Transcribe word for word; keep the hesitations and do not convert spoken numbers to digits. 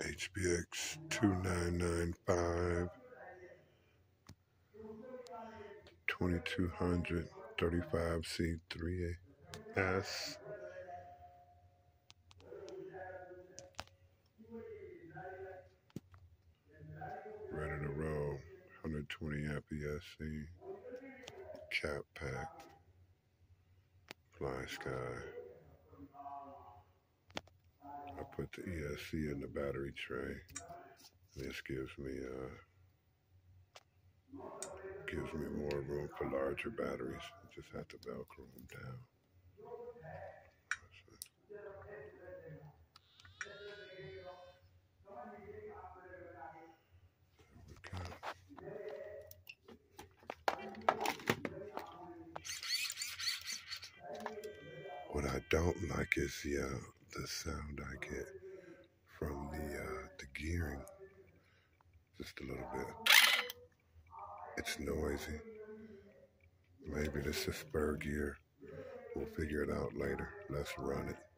H B X two nine nine five, twenty-two hundred thirty-five C three S. Ready to roll, one hundred twenty amp E S C, cap pack, fly sky. I put the E S C in the battery tray. This gives me uh gives me more room for larger batteries. I just have to Velcro them down. What I don't like is the uh, the sound I get from the uh, the gearing. Just a little bit. It's noisy. Maybe this is spur gear. We'll figure it out later. Let's run it.